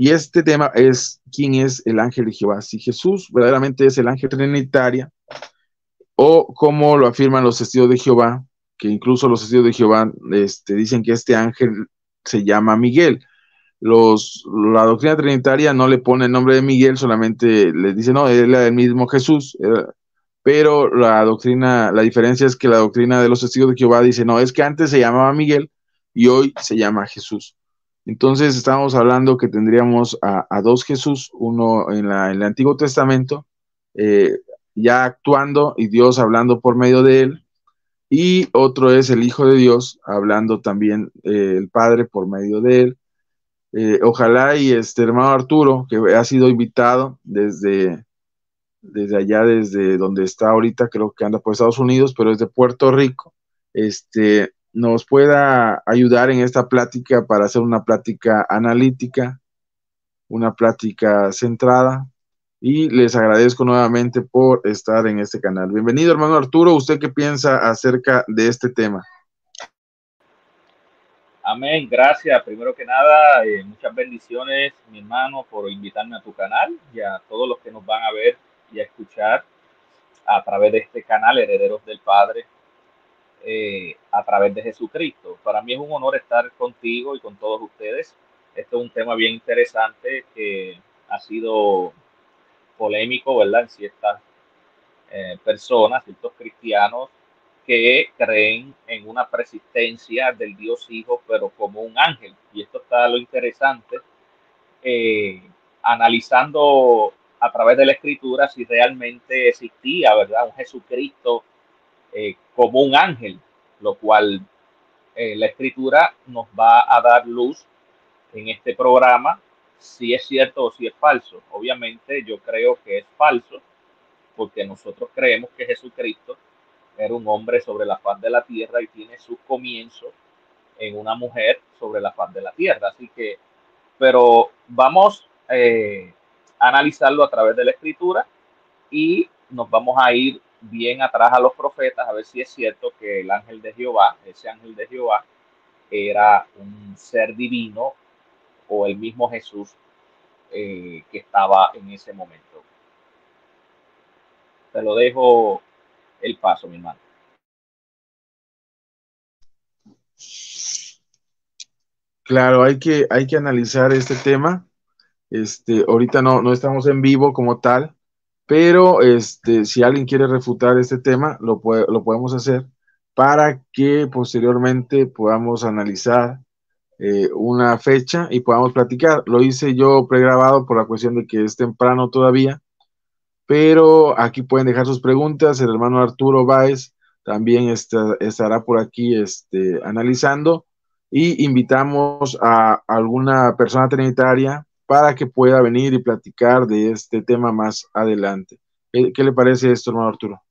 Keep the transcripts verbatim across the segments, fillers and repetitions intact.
Y este tema es quién es el ángel de Jehová, si Jesús verdaderamente es el ángel trinitario o como lo afirman los testigos de Jehová, que incluso los testigos de Jehová este, dicen que este ángel se llama Miguel. Los, la doctrina trinitaria no le pone el nombre de Miguel, solamente le dice, no, él era el mismo Jesús, era, pero la doctrina, la diferencia es que la doctrina de los testigos de Jehová dice, no, es que antes se llamaba Miguel y hoy se llama Jesús. Entonces estamos hablando que tendríamos a, a dos Jesús, uno en, la, en el Antiguo Testamento, eh, ya actuando y Dios hablando por medio de él, y otro es el Hijo de Dios, hablando también eh, el Padre por medio de él. Eh, ojalá y este hermano Arturo, que ha sido invitado desde, desde allá, desde donde está ahorita, creo que anda por Estados Unidos, pero es de Puerto Rico, este, nos pueda ayudar en esta plática para hacer una plática analítica, una plática centrada, y les agradezco nuevamente por estar en este canal. Bienvenido, hermano Arturo. ¿Usted qué piensa acerca de este tema? Amén, gracias. Primero que nada, eh, muchas bendiciones, mi hermano, por invitarme a tu canal y a todos los que nos van a ver y a escuchar a través de este canal, Herederos del Padre, eh, a través de Jesucristo. Para mí es un honor estar contigo y con todos ustedes. Este es un tema bien interesante que ha sido polémico, ¿verdad? En ciertas eh, personas, ciertos cristianos que creen en una persistencia del Dios Hijo, pero como un ángel. Y esto está lo interesante, eh, analizando a través de la Escritura si realmente existía, ¿verdad? Un Jesucristo eh, como un ángel, lo cual eh, la Escritura nos va a dar luz en este programa, si es cierto o si es falso. Obviamente yo creo que es falso, porque nosotros creemos que Jesucristo era un hombre sobre la faz de la tierra y tiene sus comienzos en una mujer sobre la faz de la tierra. Así que, pero vamos eh, a analizarlo a través de la escritura y nos vamos a ir bien atrás a los profetas a ver si es cierto que el ángel de Jehová, ese ángel de Jehová, era un ser divino o el mismo Jesús eh, que estaba en ese momento. Te lo dejo el paso, mi hermano. Claro, hay que, hay que analizar este tema. Este, ahorita no, no estamos en vivo como tal, pero este, si alguien quiere refutar este tema, lo, puede, lo podemos hacer para que posteriormente podamos analizar eh, una fecha y podamos platicar. Lo hice yo pregrabado por la cuestión de que es temprano todavía, pero aquí pueden dejar sus preguntas. El hermano Arturo Báez también está, estará por aquí este, analizando, y invitamos a alguna persona trinitaria para que pueda venir y platicar de este tema más adelante. ¿Qué, qué le parece esto, hermano Arturo?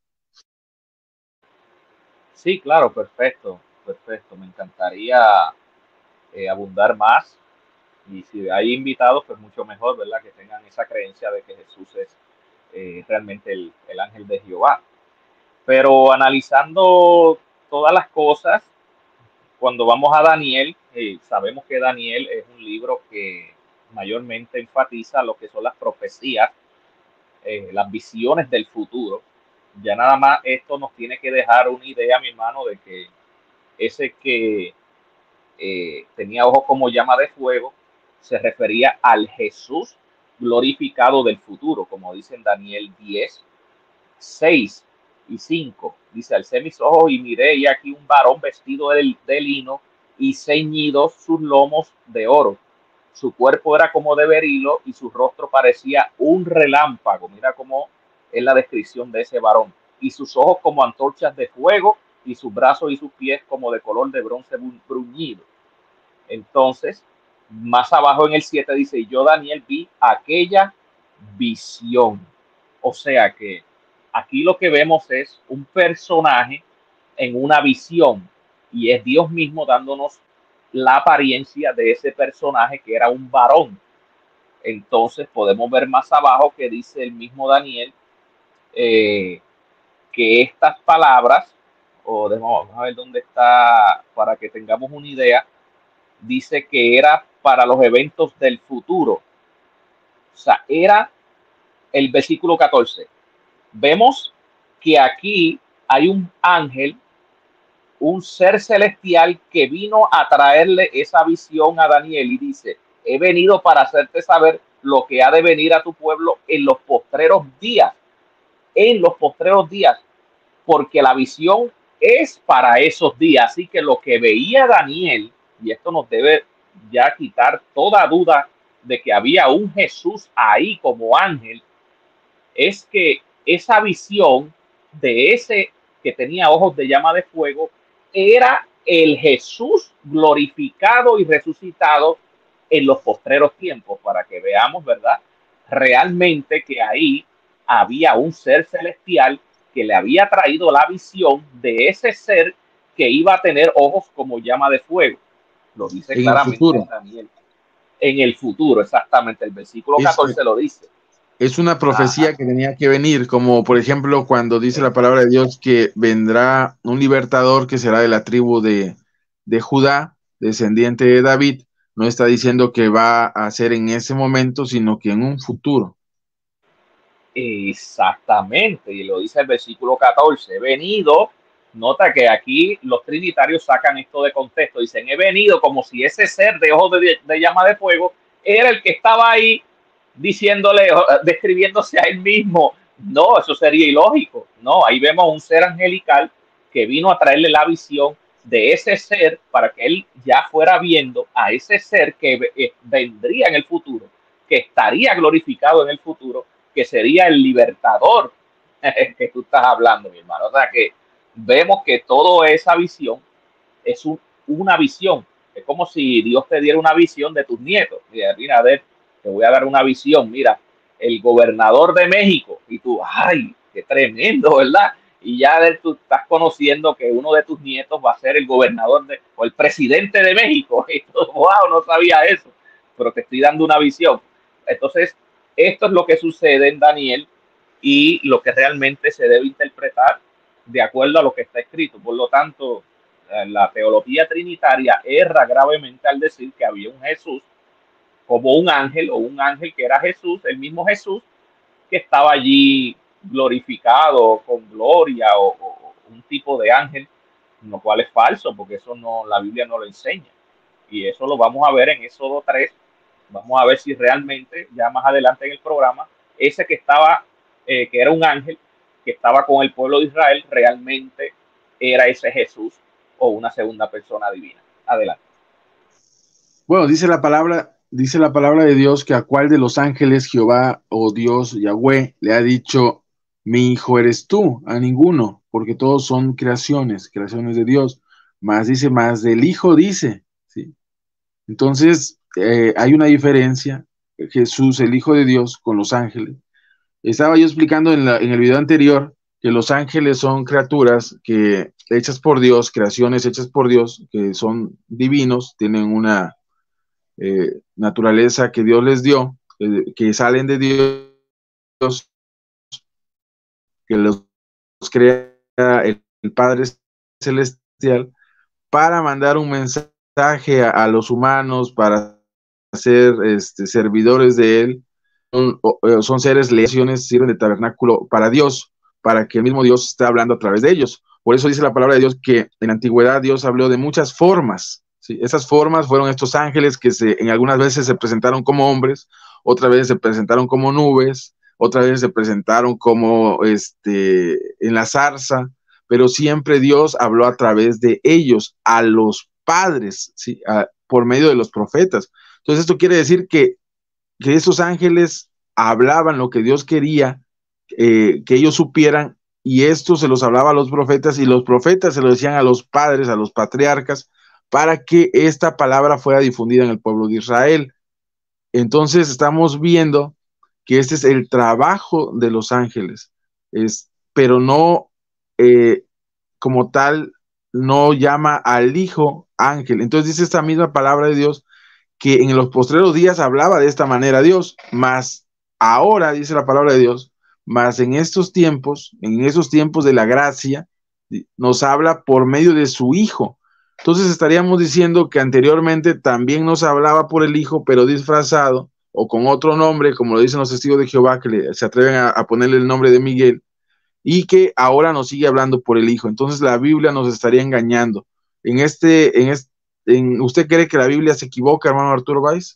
Sí, claro, perfecto, perfecto. Me encantaría eh, abundar más y si hay invitados, pues mucho mejor, ¿verdad? Que tengan esa creencia de que Jesús es eh, realmente el, el ángel de Jehová. Pero analizando todas las cosas, cuando vamos a Daniel, eh, sabemos que Daniel es un libro que mayormente enfatiza lo que son las profecías, eh, las visiones del futuro. Ya nada más esto nos tiene que dejar una idea, mi hermano, de que ese que eh, tenía ojos como llama de fuego se refería al Jesús glorificado del futuro, como dice en Daniel diez, seis y cinco. Dice, alcé mis ojos y miré, y aquí un varón vestido de, de lino y ceñidos sus lomos de oro. Su cuerpo era como de berilo y su rostro parecía un relámpago. Mira cómo es la descripción de ese varón. Y sus ojos como antorchas de fuego y sus brazos y sus pies como de color de bronce bruñido. Entonces, más abajo en el siete dice, yo Daniel vi aquella visión. O sea que aquí lo que vemos es un personaje en una visión y es Dios mismo dándonos la apariencia de ese personaje que era un varón. Entonces podemos ver más abajo que dice el mismo Daniel eh, que estas palabras, o vamos a ver dónde está para que tengamos una idea, dice que era para los eventos del futuro. sea, era el versículo catorce. Vemos que aquí hay un ángel, un ser celestial que vino a traerle esa visión a Daniel y dice: he venido para hacerte saber lo que ha de venir a tu pueblo en los postreros días, en los postreros días, porque la visión es para esos días. Así que lo que veía Daniel, y esto nos debe ya quitar toda duda de que había un Jesús ahí como ángel, es que esa visión de ese que tenía ojos de llama de fuego era el Jesús glorificado y resucitado en los postreros tiempos, para que veamos, ¿verdad?, realmente que ahí había un ser celestial que le había traído la visión de ese ser que iba a tener ojos como llama de fuego. Lo dice en claramente el futuro. Daniel. En el futuro, exactamente. El versículo catorce Es, lo dice. es una profecía Ajá. que tenía que venir, como por ejemplo cuando dice la palabra de Dios que vendrá un libertador que será de la tribu de, de Judá, descendiente de David. No está diciendo que va a ser en ese momento, sino que en un futuro. Exactamente, y lo dice el versículo catorce, he venido. Nota que aquí los trinitarios sacan esto de contexto, dicen he venido como si ese ser de ojos de, de llama de fuego era el que estaba ahí diciéndole, describiéndose a él mismo. No, eso sería ilógico. No, ahí vemos un ser angelical que vino a traerle la visión de ese ser para que él ya fuera viendo a ese ser que vendría en el futuro, que estaría glorificado en el futuro, que sería el libertador que tú estás hablando, mi hermano. O sea que vemos que toda esa visión es un, una visión. Es como si Dios te diera una visión de tus nietos. Mira, mira, a ver, te voy a dar una visión. Mira, el gobernador de México. Y tú, ay, qué tremendo, ¿verdad? Y ya de, tú estás conociendo que uno de tus nietos va a ser el gobernador de, o el presidente de México. Y tú, wow, no sabía eso. Pero te estoy dando una visión. Entonces, esto es lo que sucede en Daniel y lo que realmente se debe interpretar de acuerdo a lo que está escrito. Por lo tanto, la teología trinitaria erra gravemente al decir que había un Jesús como un ángel, o un ángel que era Jesús, el mismo Jesús, que estaba allí glorificado con gloria, o, o un tipo de ángel, lo cual es falso, porque eso no, la Biblia no lo enseña. Y eso lo vamos a ver en Éxodo tres. Vamos a ver si realmente, ya más adelante en el programa, ese que estaba, eh, que era un ángel, que estaba con el pueblo de Israel, realmente era ese Jesús o una segunda persona divina. Adelante. Bueno, dice la palabra, dice la palabra de Dios que a cuál de los ángeles Jehová o Dios Yahweh le ha dicho, mi hijo eres tú, a ninguno, porque todos son creaciones, creaciones de Dios. Más dice, más del hijo dice, ¿sí? Entonces, eh, hay una diferencia, Jesús, el Hijo de Dios, con los ángeles. Estaba yo explicando en, la, en el video anterior que los ángeles son criaturas que hechas por Dios, creaciones hechas por Dios, que son divinos, tienen una eh, naturaleza que Dios les dio, eh, que salen de Dios, que los crea el, el Padre Celestial para mandar un mensaje a, a los humanos, para ser este, servidores de Él. Son, son seres, lesiones, sirven de tabernáculo para Dios, para que el mismo Dios esté hablando a través de ellos. Por eso dice la palabra de Dios que en la antigüedad Dios habló de muchas formas, ¿sí? Esas formas fueron estos ángeles que se, en algunas veces se presentaron como hombres, otras veces se presentaron como nubes, otras veces se presentaron como este, en la zarza, pero siempre Dios habló a través de ellos, a los padres, ¿sí? A, por medio de los profetas. Entonces esto quiere decir que, que esos ángeles hablaban lo que Dios quería eh, que ellos supieran, y esto se los hablaba a los profetas, y los profetas se lo decían a los padres, a los patriarcas, para que esta palabra fuera difundida en el pueblo de Israel. Entonces estamos viendo que este es el trabajo de los ángeles, es, pero no eh, como tal, no llama al hijo ángel. Entonces dice esta misma palabra de Dios que en los postreros días hablaba de esta manera Dios, mas ahora dice la palabra de Dios, mas en estos tiempos, en esos tiempos de la gracia, nos habla por medio de su Hijo. Entonces estaríamos diciendo que anteriormente también nos hablaba por el Hijo, pero disfrazado, o con otro nombre, como lo dicen los testigos de Jehová, que le, se atreven a, a ponerle el nombre de Miguel, y que ahora nos sigue hablando por el Hijo. Entonces la Biblia nos estaría engañando. En este, en este, en, ¿usted cree que la Biblia se equivoca, hermano Arturo Valls?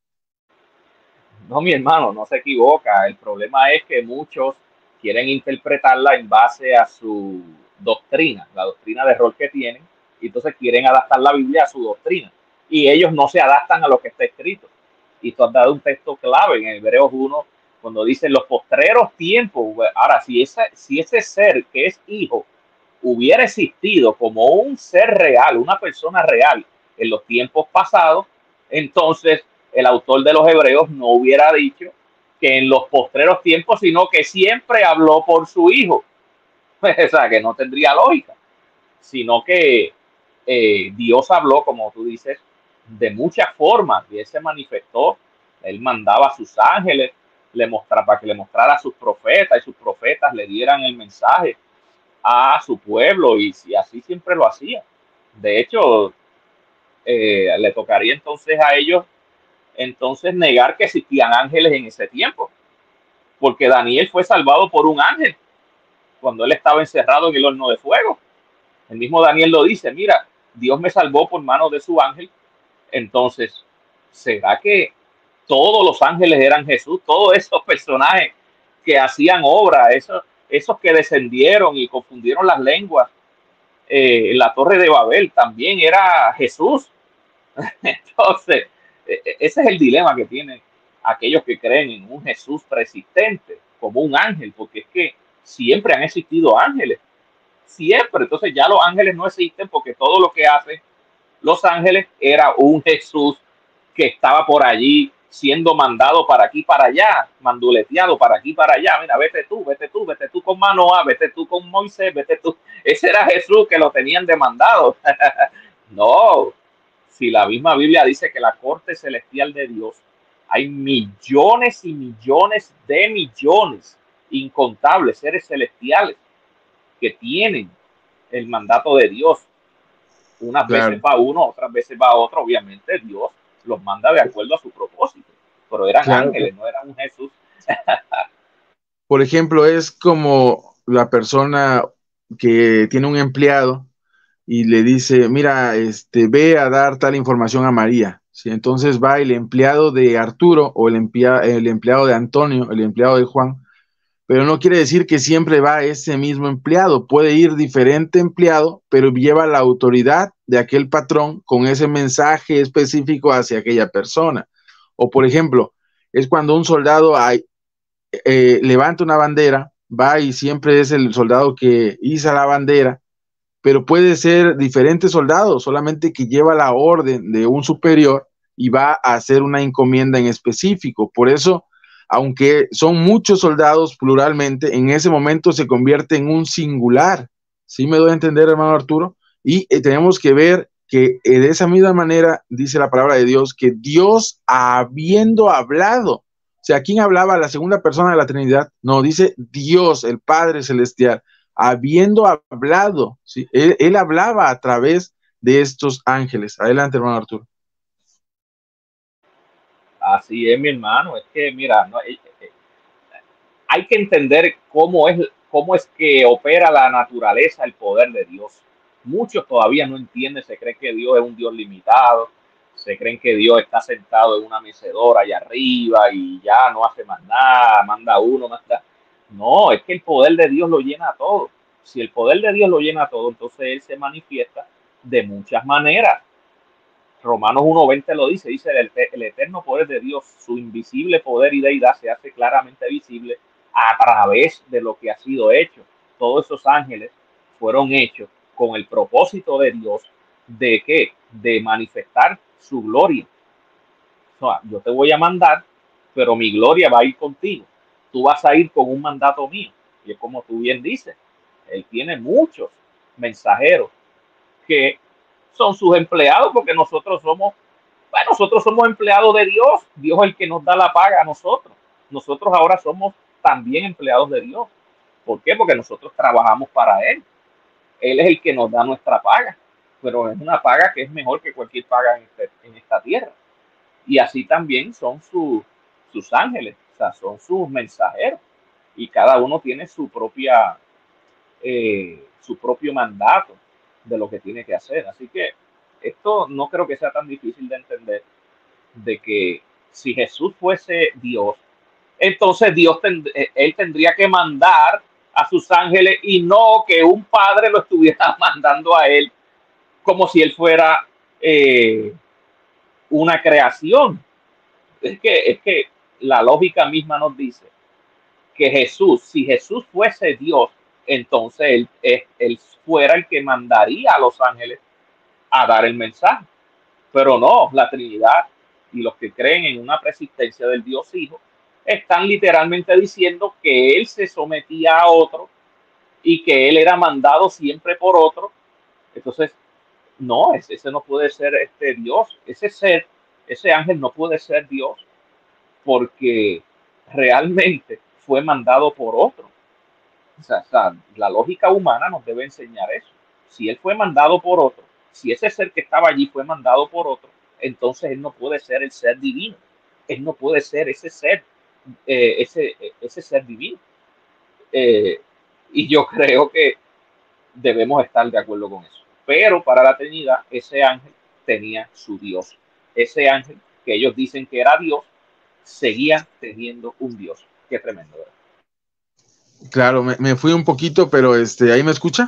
No, mi hermano, no se equivoca. El problema es que muchos quieren interpretarla en base a su doctrina, la doctrina de rol que tienen, y entonces quieren adaptar la Biblia a su doctrina. Y ellos no se adaptan a lo que está escrito. Y tú has dado un texto clave en Hebreos uno, cuando dice los postreros tiempos. Ahora, si ese, si ese ser que es hijo hubiera existido como un ser real, una persona real en los tiempos pasados, entonces el autor de los Hebreos no hubiera dicho que en los postreros tiempos, sino que siempre habló por su hijo. O sea, que no tendría lógica, sino que eh, Dios habló, como tú dices, de muchas formas, y él se manifestó, él mandaba a sus ángeles, le mostraba, para que le mostrara a sus profetas, y sus profetas le dieran el mensaje a su pueblo, y, y así siempre lo hacía. De hecho, eh, le tocaría entonces a ellos entonces negar que existían ángeles en ese tiempo, porque Daniel fue salvado por un ángel cuando él estaba encerrado en el horno de fuego. El mismo Daniel lo dice, mira, Dios me salvó por mano de su ángel. Entonces, ¿será que todos los ángeles eran Jesús? Todos esos personajes que hacían obra, esos, esos que descendieron y confundieron las lenguas eh, en la Torre de Babel, también era Jesús. Entonces, ese es el dilema que tienen aquellos que creen en un Jesús persistente, como un ángel, porque es que siempre han existido ángeles, siempre. Entonces ya los ángeles no existen porque todo lo que hacen los ángeles era un Jesús que estaba por allí siendo mandado para aquí, para allá, manduleteado para aquí, para allá. Mira, vete tú, vete tú, vete tú con Manoah, vete tú con Moisés, vete tú. Ese era Jesús que lo tenían demandado. No, si la misma Biblia dice que la corte celestial de Dios hay millones y millones de millones, incontables seres celestiales que tienen el mandato de Dios. Unas Claro. veces va uno, otras veces va otro. Obviamente Dios los manda de acuerdo a su propósito, pero eran Claro. ángeles, no eran un Jesús. Por ejemplo, es como la persona que tiene un empleado y le dice, mira, este, ve a dar tal información a María. ¿Sí? Entonces va el empleado de Arturo o el, empleado, el empleado de Antonio, el empleado de Juan, pero no quiere decir que siempre va ese mismo empleado. Puede ir diferente empleado, pero lleva la autoridad de aquel patrón con ese mensaje específico hacia aquella persona. O por ejemplo, es cuando un soldado hay, eh, levanta una bandera, va y siempre es el soldado que iza la bandera, pero puede ser diferentes soldados, solamente que lleva la orden de un superior y va a hacer una encomienda en específico. Por eso, aunque son muchos soldados pluralmente, en ese momento se convierte en un singular. ¿Sí me doy a entender, hermano Arturo? Y eh, tenemos que ver que eh, de esa misma manera dice la palabra de Dios, que Dios habiendo hablado, o sea, ¿quién hablaba? La segunda persona de la Trinidad. No, dice Dios, el Padre Celestial, habiendo hablado, ¿sí? él, él hablaba a través de estos ángeles. Adelante, hermano Arturo. Así es, mi hermano. Es que, mira, no, eh, eh, hay que entender cómo es, cómo es que opera la naturaleza, el poder de Dios. Muchos todavía no entienden, se creen que Dios es un Dios limitado, se creen que Dios está sentado en una mecedora allá arriba y ya no hace más nada, manda uno, manda. No, es que el poder de Dios lo llena todo. Si el poder de Dios lo llena todo, entonces Él se manifiesta de muchas maneras. Romanos uno veinte lo dice, dice el, el eterno poder de Dios, su invisible poder y deidad se hace claramente visible a través de lo que ha sido hecho. Todos esos ángeles fueron hechos con el propósito de Dios de qué? De manifestar su gloria. O sea, yo te voy a mandar, pero mi gloria va a ir contigo. Tú vas a ir con un mandato mío. Y es como tú bien dices, él tiene muchos mensajeros que son sus empleados, porque nosotros somos, bueno, nosotros somos empleados de Dios. Dios es el que nos da la paga a nosotros. Nosotros ahora somos también empleados de Dios. ¿Por qué? Porque nosotros trabajamos para Él. Él es el que nos da nuestra paga, pero es una paga que es mejor que cualquier paga en, este, en esta tierra. Y así también son sus sus ángeles, o sea, son sus mensajeros, y cada uno tiene su propia, eh, su propio mandato de lo que tiene que hacer. Así que esto no creo que sea tan difícil de entender, de que si Jesús fuese Dios, entonces Dios tend él tendría que mandar a sus ángeles y no que un padre lo estuviera mandando a él como si él fuera eh, una creación. Es que, es que la lógica misma nos dice que Jesús, si Jesús fuese Dios, entonces él, él, él fuera el que mandaría a los ángeles a dar el mensaje. Pero no, la Trinidad y los que creen en una preexistencia del Dios Hijo están literalmente diciendo que él se sometía a otro y que él era mandado siempre por otro. Entonces, no, ese, ese no puede ser este Dios, ese ser, ese ángel no puede ser Dios, porque realmente fue mandado por otro. O sea, o sea, la lógica humana nos debe enseñar eso. Si él fue mandado por otro, si ese ser que estaba allí fue mandado por otro, entonces él no puede ser el ser divino. Él no puede ser ese ser, eh, ese, ese ser divino. Eh, y yo creo que debemos estar de acuerdo con eso. Pero para la Trinidad, ese ángel tenía su Dios. Ese ángel que ellos dicen que era Dios, seguía teniendo un Dios. Qué tremendo, ¿verdad? Claro, me, me fui un poquito, pero este, ¿ahí me escucha?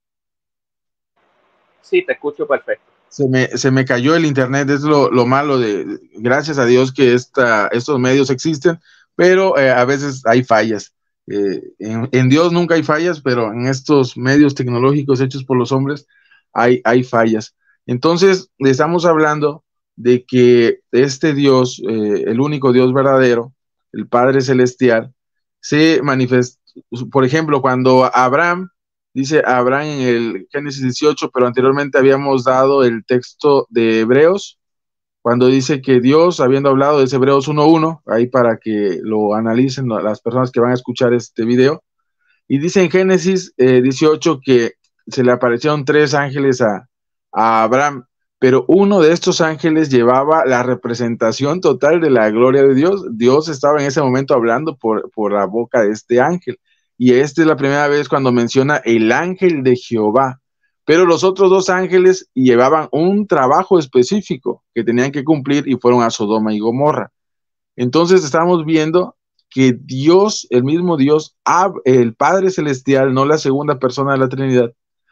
Sí, te escucho perfecto. Se me, se me cayó el internet, es lo, lo malo de, gracias a Dios que esta, estos medios existen, pero eh, a veces hay fallas. Eh, en, en Dios nunca hay fallas, pero en estos medios tecnológicos hechos por los hombres hay, hay fallas. Entonces, estamos hablando de que este Dios, eh, el único Dios verdadero, el Padre Celestial, se manifestó, por ejemplo, cuando Abraham dice Abraham en el Génesis dieciocho, pero anteriormente habíamos dado el texto de Hebreos, cuando dice que Dios, habiendo hablado de ese Hebreos uno uno, ahí para que lo analicen las personas que van a escuchar este video, y dice en Génesis eh, dieciocho que se le aparecieron tres ángeles a, a Abraham, pero uno de estos ángeles llevaba la representación total de la gloria de Dios. Dios estaba en ese momento hablando por, por la boca de este ángel. Y esta es la primera vez cuando menciona el ángel de Jehová. Pero los otros dos ángeles llevaban un trabajo específico que tenían que cumplir y fueron a Sodoma y Gomorra. Entonces estamos viendo que Dios, el mismo Dios, el Padre Celestial, no la segunda persona de la Trinidad,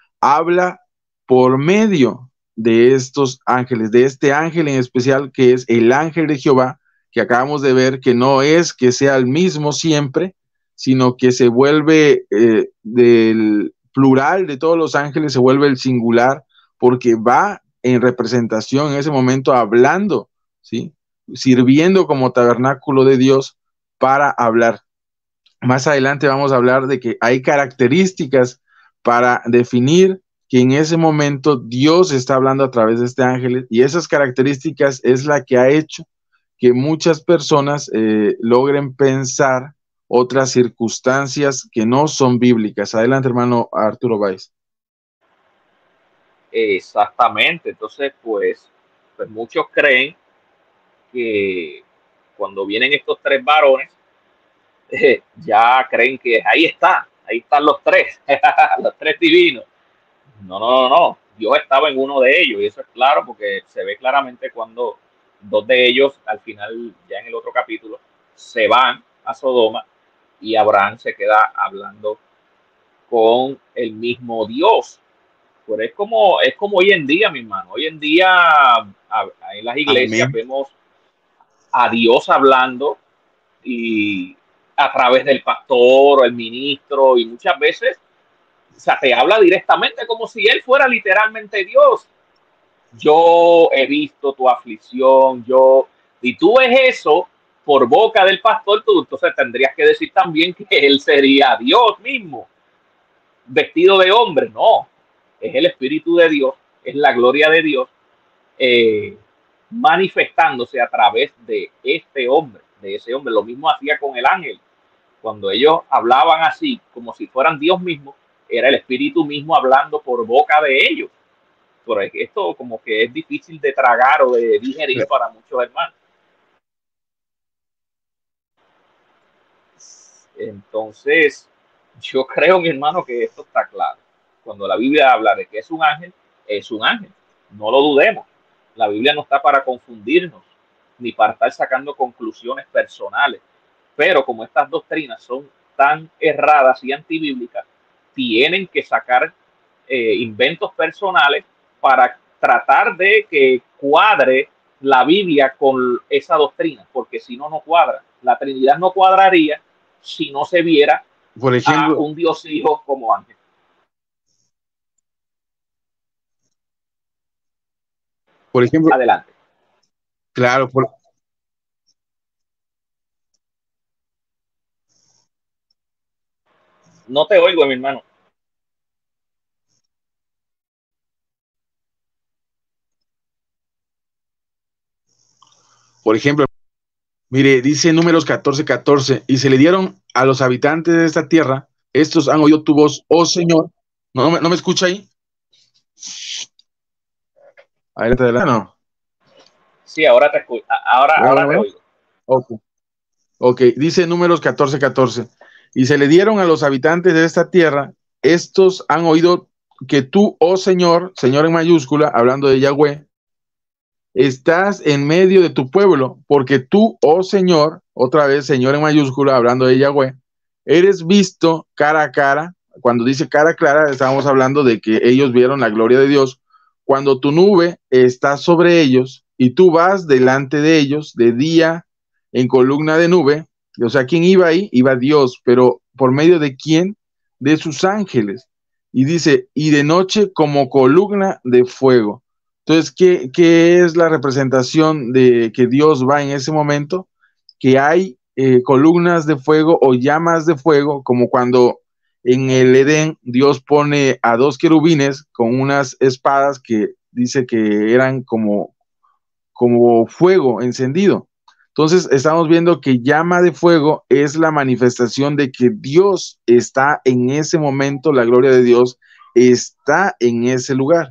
habla por medio de estos ángeles, de este ángel en especial que es el ángel de Jehová, que acabamos de ver que no es que sea el mismo siempre, sino que se vuelve eh, del plural de todos los ángeles, se vuelve el singular, porque va en representación en ese momento hablando, ¿sí? Sirviendo como tabernáculo de Dios para hablar. Más adelante vamos a hablar de que hay características para definir que en ese momento Dios está hablando a través de este ángel, y esas características es la que ha hecho que muchas personas eh, logren pensar otras circunstancias que no son bíblicas. Adelante, hermano Arturo Valls. Exactamente. Entonces, pues, pues muchos creen que cuando vienen estos tres varones, eh, ya creen que ahí está, ahí están los tres, los tres divinos. No, no, no, no. Dios estaba en uno de ellos, y eso es claro porque se ve claramente cuando dos de ellos, al final, ya en el otro capítulo, se van a Sodoma y Abraham se queda hablando con el mismo Dios. Pero es como, es como hoy en día, mi hermano. Hoy en día, a, a, en las iglesias, amén, vemos a Dios hablando y a través del pastor o el ministro, y muchas veces, o sea, te habla directamente como si él fuera literalmente Dios. Yo he visto tu aflicción, yo, y tú ves eso por boca del pastor, tú entonces tendrías que decir también que él sería Dios mismo, vestido de hombre. No, es el Espíritu de Dios, es la gloria de Dios, eh, manifestándose a través de este hombre, de ese hombre. Lo mismo hacía con el ángel. Cuando ellos hablaban así, como si fueran Dios mismo, era el Espíritu mismo hablando por boca de ellos. Pero esto como que es difícil de tragar o de digerir para muchos hermanos. Entonces, yo creo, mi hermano, que esto está claro. Cuando la Biblia habla de que es un ángel, es un ángel. No lo dudemos. La Biblia no está para confundirnos, ni para estar sacando conclusiones personales. Pero como estas doctrinas son tan erradas y antibíblicas, tienen que sacar eh, inventos personales para tratar de que cuadre la Biblia con esa doctrina, porque si no, no cuadra. La Trinidad no cuadraría si no se viera Por a ejemplo, un Dios hijo como ángel. por ejemplo, Adelante. claro, por, No te oigo, mi hermano. por ejemplo, mire, dice Números catorce catorce, y se le dieron a los habitantes de esta tierra, estos han oído tu voz, oh Señor. ¿No, no, me, no me escucha ahí? Adelante, adelante. No. Sí, ahora te escucho. Ahora, Bueno, ahora bueno, te bueno. oigo. Ok. Ok, dice Números catorce catorce, y se le dieron a los habitantes de esta tierra, estos han oído que tú, oh Señor, Señor en mayúscula, hablando de Yahweh, estás en medio de tu pueblo, porque tú, oh Señor, otra vez Señor en mayúscula, hablando de Yahweh, eres visto cara a cara. Cuando dice cara clara, estamos hablando de que ellos vieron la gloria de Dios. Cuando tu nube está sobre ellos y tú vas delante de ellos de día en columna de nube, o sea, ¿quién iba ahí? Iba Dios, pero ¿por medio de quién? De sus ángeles. Y dice, y de noche como columna de fuego. Entonces, ¿qué, qué es la representación de que Dios va en ese momento? Que hay eh, columnas de fuego o llamas de fuego, como cuando en el Edén Dios pone a dos querubines con unas espadas que dice que eran como, como fuego encendido. Entonces, estamos viendo que llama de fuego es la manifestación de que Dios está en ese momento, la gloria de Dios está en ese lugar.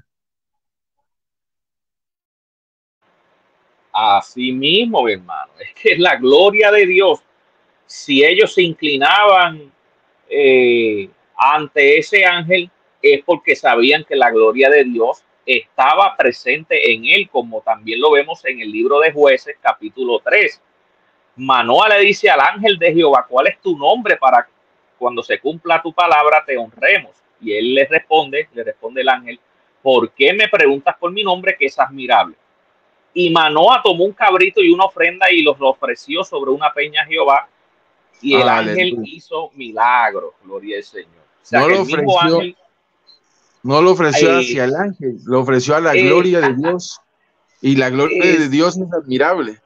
Así mismo, mi hermano. Es que es la gloria de Dios. Si ellos se inclinaban eh, ante ese ángel, es porque sabían que la gloria de Dios estaba presente en él, como también lo vemos en el libro de Jueces, capítulo tres. Manoa le dice al ángel de Jehová, ¿cuál es tu nombre para cuando se cumpla tu palabra te honremos? Y él le responde, le responde el ángel, ¿por qué me preguntas por mi nombre que es admirable? Y Manoa tomó un cabrito y una ofrenda y los ofreció sobre una peña a Jehová, y el ángel Aleluya. hizo milagros, gloria al Señor. O sea No que lo el mismo ofreció, ángel no lo ofreció hacia el es, ángel, lo ofreció a la es, gloria de Dios. Y la gloria de es Dios es admirable.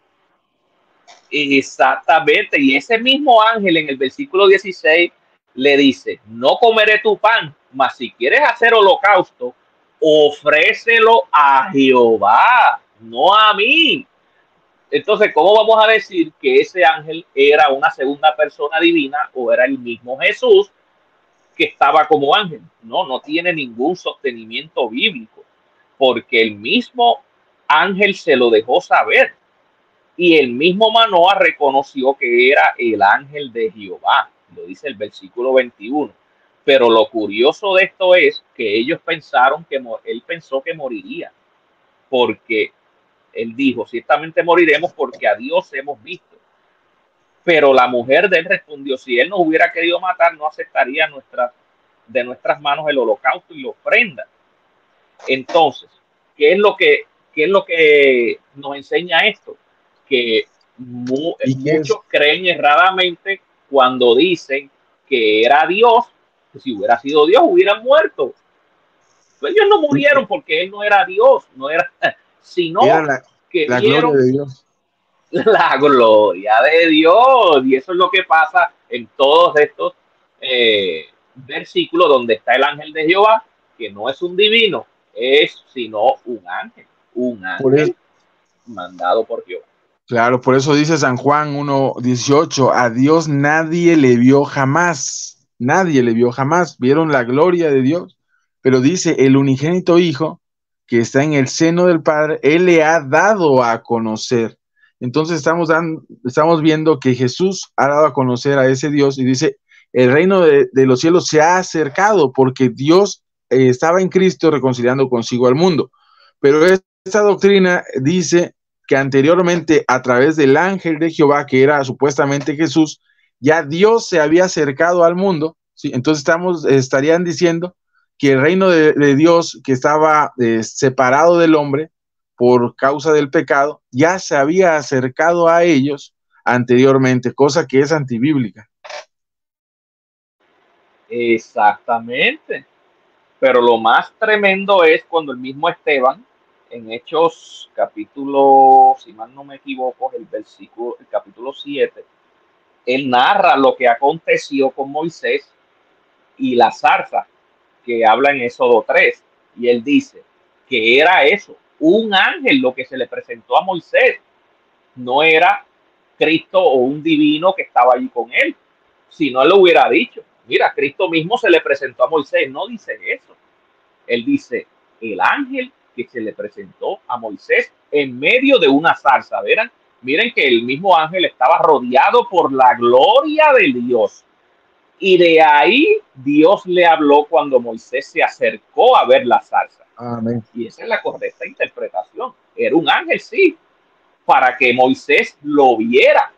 exactamente. Y ese mismo ángel en el versículo dieciséis le dice, no comeré tu pan, mas si quieres hacer holocausto, ofrécelo a Jehová, no a mí. Entonces, ¿cómo vamos a decir que ese ángel era una segunda persona divina o era el mismo Jesús que estaba como ángel? No, no tiene ningún sostenimiento bíblico, porque el mismo ángel se lo dejó saber. Y el mismo Manoa reconoció que era el ángel de Jehová, lo dice el versículo veintiuno. Pero lo curioso de esto es que ellos pensaron que él pensó que moriría, porque él dijo, ciertamente moriremos porque a Dios hemos visto. Pero la mujer de él respondió, si él nos hubiera querido matar, no aceptaría nuestra, de nuestras manos el holocausto y la ofrenda. Entonces, ¿qué es lo que, qué es lo que nos enseña esto? Que mu ¿Y qué es? muchos creen erradamente cuando dicen que era Dios, que si hubiera sido Dios hubieran muerto. Pues ellos no murieron porque él no era Dios, no era, Era sino la, que la gloria vieron de Dios. la gloria de Dios. Y eso es lo que pasa en todos estos eh, versículos donde está el ángel de Jehová, que no es un divino, es sino un ángel, un Por eso, ángel mandado por Jehová. claro, por eso dice San Juan uno dieciocho, a Dios nadie le vio jamás, nadie le vio jamás, vieron la gloria de Dios, pero dice el unigénito Hijo que está en el seno del Padre, Él le ha dado a conocer. Entonces estamos, dando, estamos viendo que Jesús ha dado a conocer a ese Dios y dice, el reino de, de los cielos se ha acercado porque Dios eh, estaba en Cristo reconciliando consigo al mundo. Pero esta doctrina dice que anteriormente a través del ángel de Jehová, que era supuestamente Jesús, ya Dios se había acercado al mundo, ¿sí? Entonces estamos, estarían diciendo que el reino de, de Dios, que estaba eh, separado del hombre por causa del pecado, ya se había acercado a ellos anteriormente, cosa que es antibíblica. Exactamente. Pero lo más tremendo es cuando el mismo Esteban, en Hechos capítulo, si mal no me equivoco, el versículo, el capítulo siete, él narra lo que aconteció con Moisés y la zarza que habla en Éxodo tres, y él dice que era eso, un ángel lo que se le presentó a Moisés, no era Cristo o un divino que estaba allí con él, si no, él lo hubiera dicho, mira, Cristo mismo se le presentó a Moisés, no dice eso, él dice, el ángel que se le presentó a Moisés en medio de una zarza, ¿verán? Miren que el mismo ángel estaba rodeado por la gloria de Dios. Y de ahí Dios le habló cuando Moisés se acercó a ver la zarza. Amén. Y esa es la correcta interpretación. Era un ángel, sí, para que Moisés lo viera.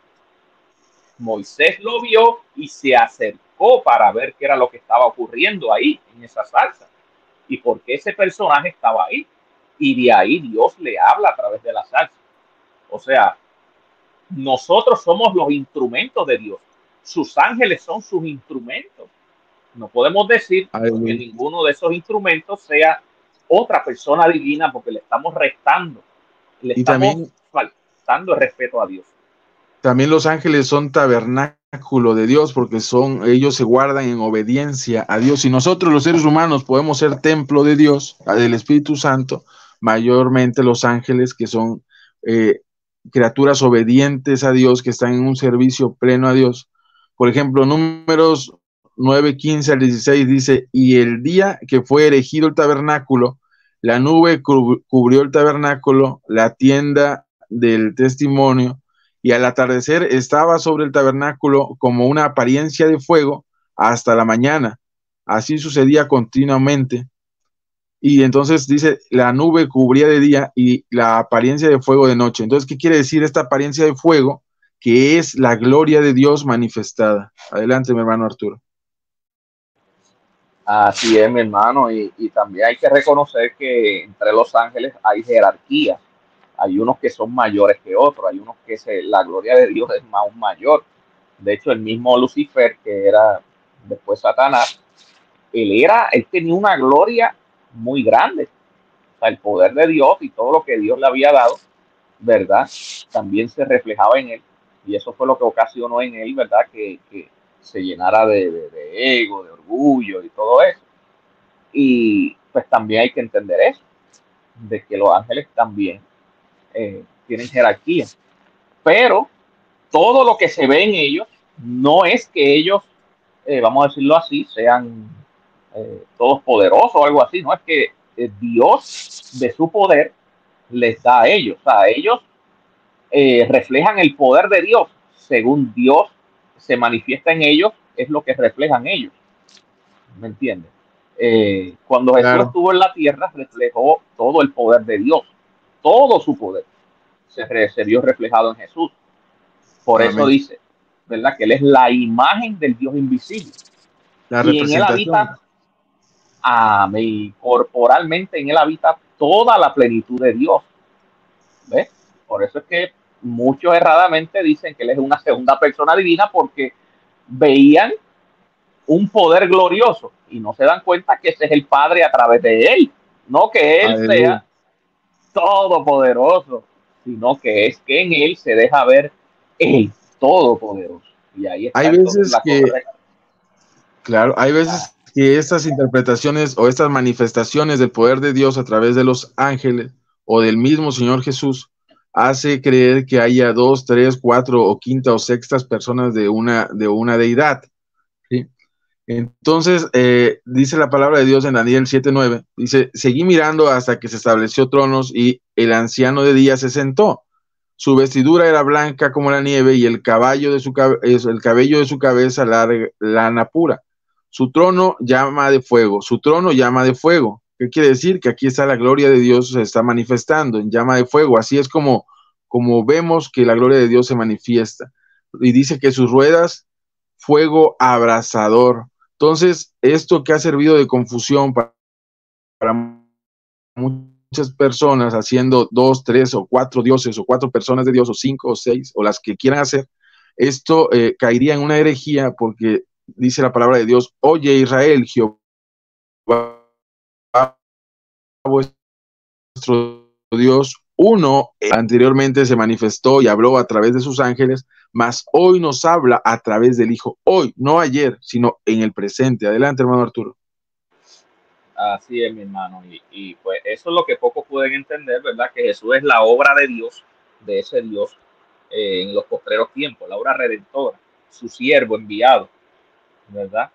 Moisés lo vio y se acercó para ver qué era lo que estaba ocurriendo ahí, en esa zarza. Y por qué ese personaje estaba ahí. Y de ahí Dios le habla a través de la zarza. O sea, nosotros somos los instrumentos de Dios. Sus ángeles son sus instrumentos. No podemos decir Ay, que ninguno de esos instrumentos sea otra persona divina porque le estamos restando, le y estamos también, faltando el respeto a Dios. También los ángeles son tabernáculo de Dios porque son, ellos se guardan en obediencia a Dios. Y nosotros los seres humanos podemos ser templo de Dios, del Espíritu Santo, mayormente los ángeles que son eh, criaturas obedientes a Dios, que están en un servicio pleno a Dios. Por ejemplo, Números nueve, quince al dieciséis dice, y el día que fue erigido el tabernáculo, la nube cubrió el tabernáculo, la tienda del testimonio, y al atardecer estaba sobre el tabernáculo como una apariencia de fuego hasta la mañana. Así sucedía continuamente. Y entonces dice, la nube cubría de día y la apariencia de fuego de noche. Entonces, ¿qué quiere decir esta apariencia de fuego? Que es la gloria de Dios manifestada. Adelante, mi hermano Arturo. Así es, mi hermano, y, y también hay que reconocer que entre los ángeles hay jerarquía. Hay unos que son mayores que otros, hay unos que se, la gloria de Dios es más mayor. De hecho, el mismo Lucifer, que era después Satanás, él, era, él tenía una gloria muy grande. O sea, el poder de Dios y todo lo que Dios le había dado, ¿verdad? También se reflejaba en él. Y eso fue lo que ocasionó en él, ¿verdad? Que, que se llenara de, de, de ego, de orgullo y todo eso. Y pues también hay que entender eso, de que los ángeles también Eh, tienen jerarquía, pero todo lo que se ve en ellos no es que ellos, eh, vamos a decirlo así, sean eh, todos poderosos o algo así, no es que eh, Dios de su poder les da a ellos, o sea, ellos eh, reflejan el poder de Dios, según Dios se manifiesta en ellos, es lo que reflejan ellos, ¿me entiendes? Eh, cuando Jesús claro. estuvo en la tierra, reflejó todo el poder de Dios, todo su poder se, se vio reflejado en Jesús. Por Amén. Eso dice, ¿verdad? Que Él es la imagen del Dios invisible. La y en Él habita, amén, corporalmente en Él habita toda la plenitud de Dios. ¿Ves? Por eso es que muchos erradamente dicen que Él es una segunda persona divina porque veían un poder glorioso y no se dan cuenta que ese es el Padre a través de Él. No que Él Aleluya. Sea todopoderoso, sino que es que en él se deja ver el todopoderoso. Y ahí está hay veces la que, correcta. Claro, hay veces ah. que estas interpretaciones o estas manifestaciones del poder de Dios a través de los ángeles o del mismo Señor Jesús hace creer que haya dos, tres, cuatro o quinta o sextas personas de una, de una deidad. ¿Sí? Entonces, eh, dice la palabra de Dios en Daniel siete nueve, dice, seguí mirando hasta que se estableció tronos y el anciano de día se sentó Su vestidura era blanca como la nieve y el, caballo de su, el cabello de su cabeza larga, lana pura. Su trono llama de fuego, su trono llama de fuego. ¿Qué quiere decir? Que aquí está la gloria de Dios, se está manifestando en llama de fuego. Así es como, como vemos que la gloria de Dios se manifiesta. Y dice que sus ruedas, fuego abrasador. Entonces, esto que ha servido de confusión para, para muchas personas, haciendo dos, tres o cuatro dioses, o cuatro personas de Dios, o cinco o seis, o las que quieran hacer, esto eh, caería en una herejía, porque dice la palabra de Dios: oye Israel, Jehová vuestro Dios, uno, anteriormente se manifestó y habló a través de sus ángeles, mas hoy nos habla a través del Hijo, hoy, no ayer, sino en el presente. Adelante, hermano Arturo. Así es, mi hermano, y, y pues eso es lo que pocos pueden entender, ¿verdad? Que Jesús es la obra de Dios, de ese Dios eh, en los postreros tiempos, la obra redentora, su siervo enviado, ¿verdad?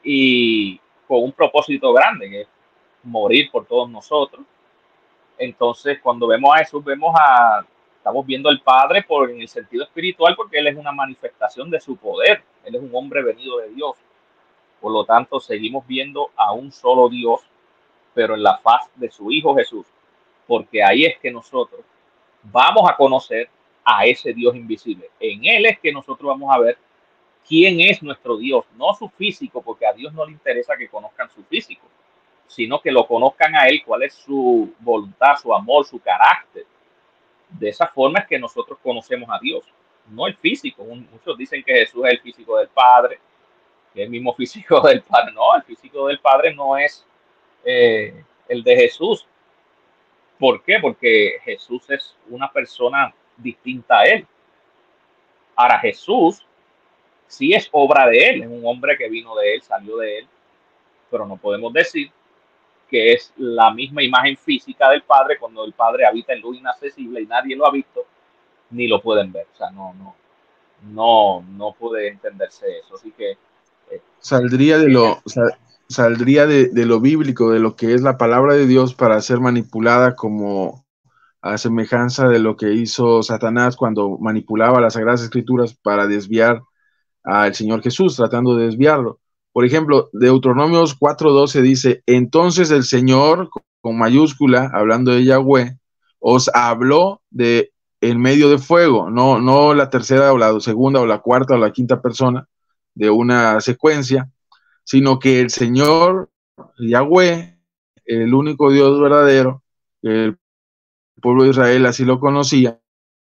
Y con un propósito grande, que es morir por todos nosotros. Entonces, cuando vemos a Jesús, vemos a, estamos viendo al Padre por, en el sentido espiritual, porque Él es una manifestación de su poder, Él es un hombre venido de Dios. Por lo tanto, seguimos viendo a un solo Dios, pero en la faz de su Hijo Jesús, porque ahí es que nosotros vamos a conocer a ese Dios invisible. En Él es que nosotros vamos a ver quién es nuestro Dios, no su físico, porque a Dios no le interesa que conozcan su físico, sino que lo conozcan a Él, cuál es su voluntad, su amor, su carácter. De esa forma es que nosotros conocemos a Dios, no el físico. Muchos dicen que Jesús es el físico del Padre, que es el mismo físico del Padre. No, el físico del Padre no es eh, el de Jesús. ¿Por qué? Porque Jesús es una persona distinta a Él. Ahora, Jesús sí es obra de Él, es un hombre que vino de Él, salió de Él, pero no podemos decir que es la misma imagen física del Padre cuando el Padre habita en luz inaccesible y nadie lo ha visto ni lo pueden ver. O sea, no, no, no, no puede entenderse eso. Así que eh, saldría de lo, sal, saldría de, de lo bíblico, de lo que es la palabra de Dios, para ser manipulada como a semejanza de lo que hizo Satanás cuando manipulaba las Sagradas Escrituras para desviar al Señor Jesús, tratando de desviarlo. Por ejemplo, Deuteronomios cuatro doce dice: entonces el Señor, con mayúscula, hablando de Yahweh, os habló de en medio de fuego, no, no la tercera o la segunda o la cuarta o la quinta persona de una secuencia, sino que el Señor, Yahweh, el único Dios verdadero, el pueblo de Israel así lo conocía.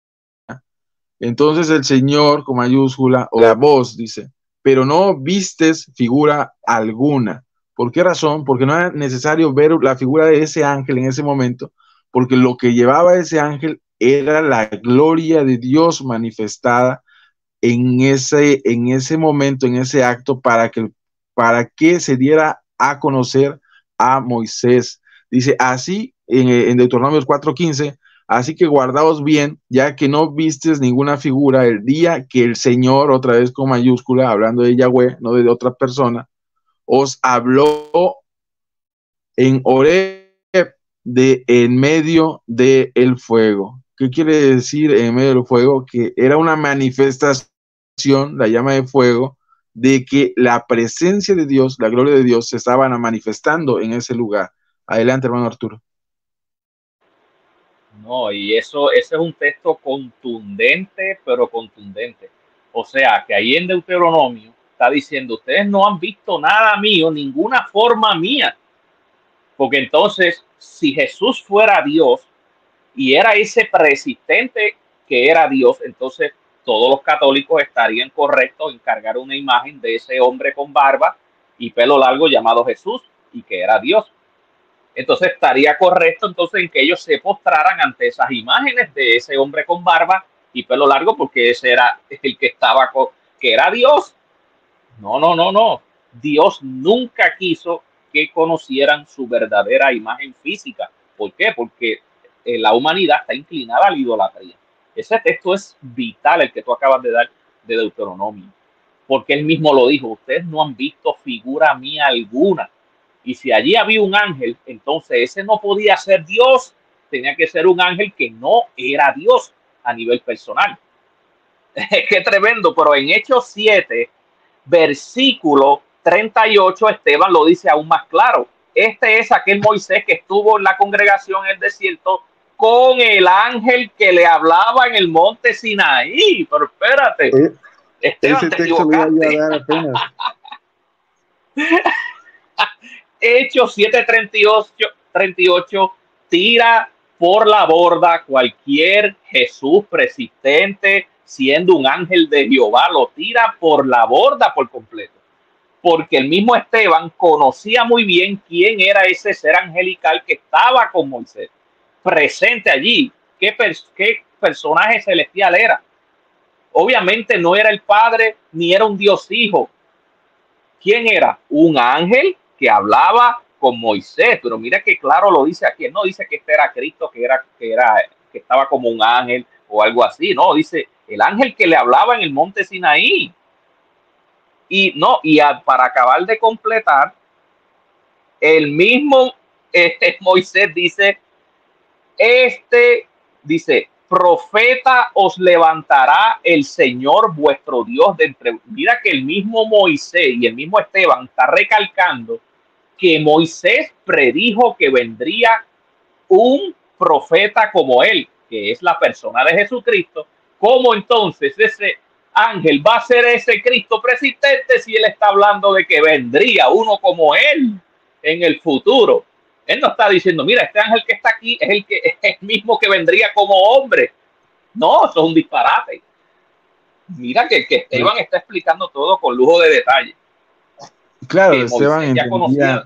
Entonces el Señor, con mayúscula, o la voz, dice: pero no vistes figura alguna. ¿Por qué razón? Porque no era necesario ver la figura de ese ángel en ese momento, porque lo que llevaba ese ángel era la gloria de Dios manifestada en ese, en ese momento, en ese acto, para que, para que se diera a conocer a Moisés. Dice así en, en Deuteronomios cuatro quince: así que guardaos bien, ya que no vistes ninguna figura el día que el Señor, otra vez con mayúscula, hablando de Yahweh, no de otra persona, os habló en Horeb, de en medio del fuego. ¿Qué quiere decir en medio del fuego? Que era una manifestación, la llama de fuego, de que la presencia de Dios, la gloria de Dios, se estaban manifestando en ese lugar. Adelante, hermano Arturo. No, y eso, ese es un texto contundente, pero contundente. O sea, que ahí en Deuteronomio está diciendo: ustedes no han visto nada mío, ninguna forma mía. Porque entonces, si Jesús fuera Dios y era ese persistente que era Dios, entonces todos los católicos estarían correctos en cargar una imagen de ese hombre con barba y pelo largo llamado Jesús y que era Dios. Entonces estaría correcto entonces en que ellos se postraran ante esas imágenes de ese hombre con barba y pelo largo, porque ese era el que estaba, con, que era Dios. No, no, no, no. Dios nunca quiso que conocieran su verdadera imagen física. ¿Por qué? Porque eh, la humanidad está inclinada a la idolatría. Ese texto es vital, el que tú acabas de dar de Deuteronomio, porque él mismo lo dijo: ustedes no han visto figura mía alguna. Y si allí había un ángel, entonces ese no podía ser Dios, tenía que ser un ángel que no era Dios. a nivel personal. Qué tremendo, pero en Hechos siete, versículo treinta y ocho, Esteban lo dice aún más claro. Este es aquel Moisés que estuvo en la congregación en el desierto con el ángel que le hablaba en el monte Sinaí. Pero espérate, Eh, Esteban, ese te texto lo iba equivocaste. yo a dar apenas. Hechos siete treinta y ocho, treinta y ocho, tira por la borda cualquier Jesús persistente siendo un ángel de Jehová, lo tira por la borda por completo, porque el mismo Esteban conocía muy bien quién era ese ser angelical que estaba con Moisés presente allí, qué, pers qué personaje celestial era. Obviamente no era el Padre ni era un Dios hijo. ¿Quién era? Un ángel que hablaba con Moisés, pero mira que claro lo dice aquí, no dice que este era Cristo, que era, que era, que estaba como un ángel o algo así, no, dice el ángel que le hablaba en el monte Sinaí. Y no, y a, para acabar de completar, el mismo este, Moisés dice, este, dice, profeta os levantará el Señor vuestro Dios de entre. Mira que el mismo Moisés y el mismo Esteban está recalcando que Moisés predijo que vendría un profeta como él, que es la persona de Jesucristo. ¿Cómo entonces ese ángel va a ser ese Cristo persistente si él está hablando de que vendría uno como él en el futuro? Él no está diciendo, mira, este ángel que está aquí es el que es el mismo que vendría como hombre. No, eso es un disparate. Mira que, que Esteban está explicando todo con lujo de detalle. Claro, Que Esteban Moisés ya entendía, conocía.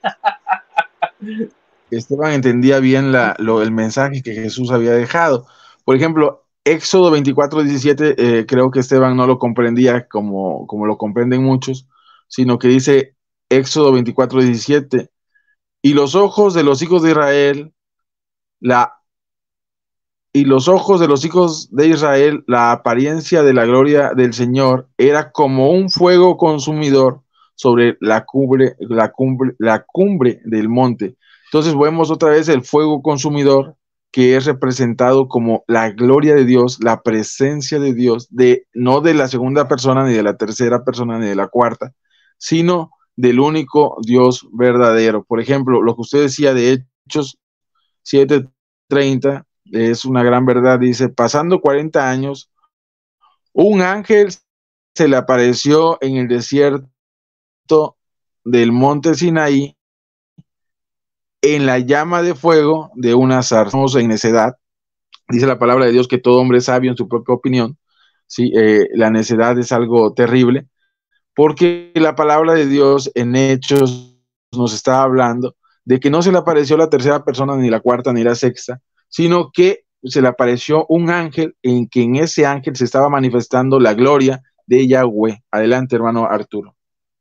Esteban entendía bien la, lo, el mensaje que Jesús había dejado. Por ejemplo, Éxodo veinticuatro diecisiete, eh, creo que Esteban no lo comprendía como, como lo comprenden muchos, sino que dice Éxodo veinticuatro diecisiete, y los ojos de los hijos de Israel, la y los ojos de los hijos de Israel, la apariencia de la gloria del Señor era como un fuego consumidor sobre la cumbre, la cumbre, la cumbre del monte. Entonces vemos otra vez el fuego consumidor que es representado como la gloria de Dios, la presencia de Dios, de, no de la segunda persona, ni de la tercera persona, ni de la cuarta, sino del único Dios verdadero. Por ejemplo, lo que usted decía de Hechos siete treinta, es una gran verdad, dice, pasando cuarenta años, un ángel se le apareció en el desierto del monte Sinaí en la llama de fuego de una zarza. En necedad, dice la palabra de Dios que todo hombre es sabio en su propia opinión. ¿Sí? Eh, la necedad es algo terrible, porque la palabra de Dios en Hechos nos está hablando de que no se le apareció la tercera persona, ni la cuarta, ni la sexta, sino que se le apareció un ángel en que en ese ángel se estaba manifestando la gloria de Yahweh. Adelante, hermano Arturo.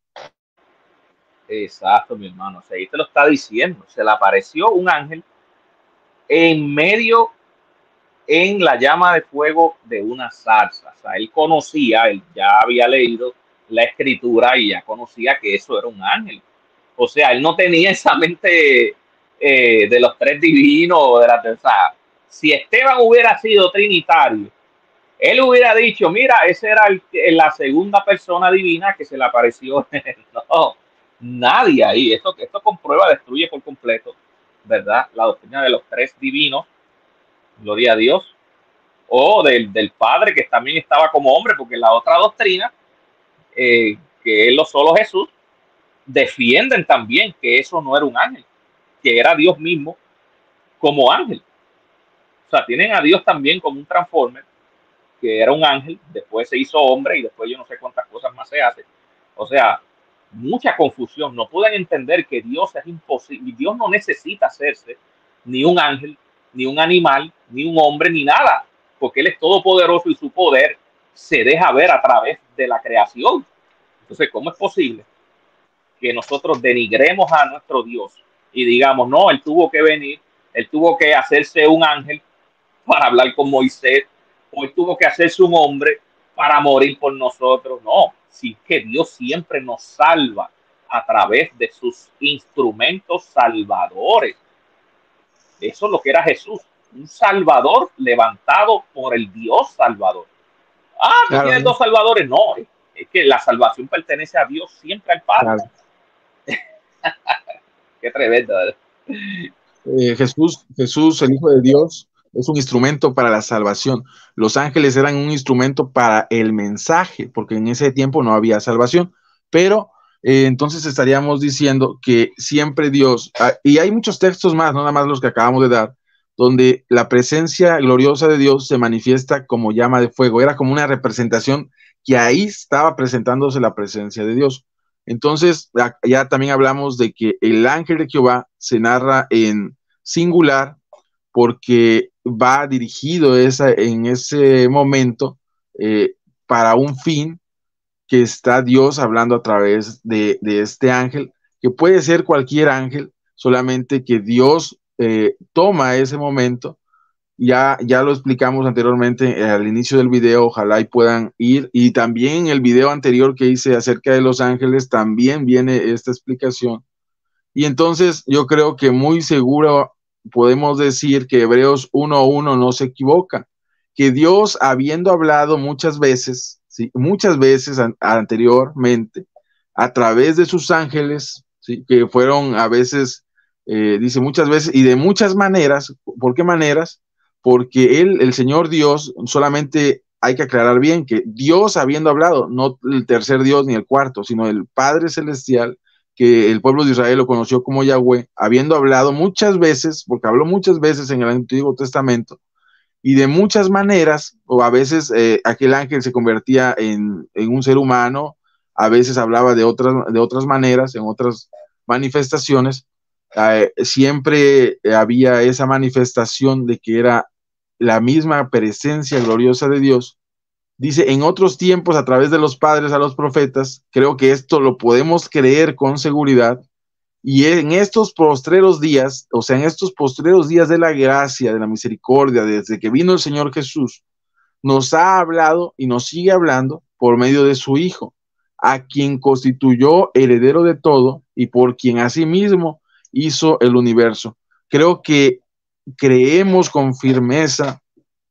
Exacto, mi hermano. O sea, ahí te lo está diciendo. Se le apareció un ángel en medio, en la llama de fuego de una zarza. O sea, él conocía, él ya había leído la escritura y ya conocía que eso era un ángel. O sea, él no tenía esa mente eh, de los tres divinos. De la, o sea, si Esteban hubiera sido trinitario, él hubiera dicho, mira, esa era el, la segunda persona divina que se le apareció. No, nadie ahí. Esto, esto comprueba, destruye por completo, ¿verdad? La doctrina de los tres divinos, gloria a Dios, o del, del Padre que también estaba como hombre, porque la otra doctrina, eh, que es lo solo Jesús, defienden también que eso no era un ángel, que era Dios mismo como ángel. O sea, tienen a Dios también como un transformer, que era un ángel, después se hizo hombre y después yo no sé cuántas cosas más se hacen. O sea, mucha confusión. No pueden entender que Dios es imposible. Dios no necesita hacerse ni un ángel, ni un animal, ni un hombre, ni nada, porque Él es todopoderoso y su poder se deja ver a través de la creación. Entonces, ¿cómo es posible que nosotros denigremos a nuestro Dios y digamos, no, Él tuvo que venir, Él tuvo que hacerse un ángel para hablar con Moisés, o Él tuvo que hacerse un hombre para morir por nosotros? No, sí que Dios siempre nos salva a través de sus instrumentos salvadores. Eso es lo que era Jesús. un Salvador levantado por el Dios Salvador. Ah, tú Claro, tienes ¿no? dos salvadores. No, es, es que la salvación pertenece a Dios, siempre al Padre. Claro. Qué tremendo, ¿verdad? Eh, Jesús, Jesús, el Hijo de Dios, es un instrumento para la salvación. Los ángeles eran un instrumento para el mensaje, porque en ese tiempo no había salvación. Pero eh, entonces estaríamos diciendo que siempre Dios, ah, y hay muchos textos más, no nada más los que acabamos de dar, donde la presencia gloriosa de Dios se manifiesta como llama de fuego. Era como una representación que ahí estaba presentándose la presencia de Dios. Entonces, ya también hablamos de que el ángel de Jehová se narra en singular porque va dirigido esa, en ese momento eh, para un fin que está Dios hablando a través de, de este ángel, que puede ser cualquier ángel, solamente que Dios eh, toma ese momento. Ya, ya lo explicamos anteriormente eh, al inicio del video, ojalá y puedan ir. Y también en el video anterior que hice acerca de los ángeles, también viene esta explicación. Y entonces yo creo que muy seguro podemos decir que Hebreos uno uno no se equivoca, que Dios, habiendo hablado muchas veces, ¿sí? muchas veces an anteriormente, a través de sus ángeles, ¿sí? que fueron a veces, eh, dice muchas veces, y de muchas maneras. ¿Por qué maneras? Porque él, el Señor Dios, solamente hay que aclarar bien que Dios habiendo hablado, no el tercer Dios ni el cuarto, sino el Padre Celestial, que el pueblo de Israel lo conoció como Yahweh, habiendo hablado muchas veces, porque habló muchas veces en el Antiguo Testamento, y de muchas maneras, o a veces eh, aquel ángel se convertía en, en un ser humano, a veces hablaba de otras, de otras maneras, en otras manifestaciones, eh, siempre había esa manifestación de que era la misma presencia gloriosa de Dios. Dice, en otros tiempos, a través de los padres a los profetas, creo que esto lo podemos creer con seguridad, y en estos postreros días, o sea, en estos postreros días de la gracia, de la misericordia, desde que vino el Señor Jesús, nos ha hablado y nos sigue hablando por medio de su Hijo, a quien constituyó heredero de todo y por quien asimismo hizo el universo. Creo que creemos con firmeza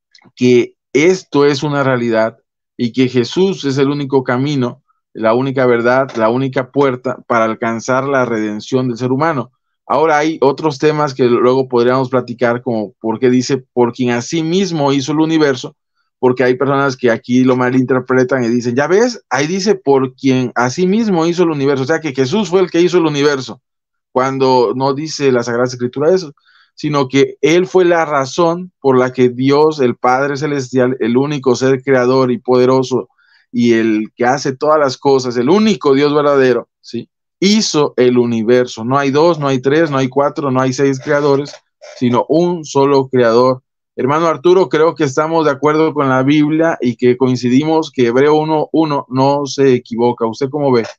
que esto es una realidad y que Jesús es el único camino, la única verdad, la única puerta para alcanzar la redención del ser humano. Ahora hay otros temas que luego podríamos platicar, como por qué dice, por quien así mismo hizo el universo, porque hay personas que aquí lo malinterpretan y dicen, ya ves, ahí dice, por quien así mismo hizo el universo, o sea que Jesús fue el que hizo el universo, cuando no dice la Sagrada Escritura eso, sino que Él fue la razón por la que Dios, el Padre Celestial, el único ser creador y poderoso, y el que hace todas las cosas, el único Dios verdadero, ¿sí? Hizo el universo. No hay dos, no hay tres, no hay cuatro, no hay seis creadores, sino un solo creador. Hermano Arturo, creo que estamos de acuerdo con la Biblia y que coincidimos que Hebreo uno uno no se equivoca. ¿Usted cómo ve?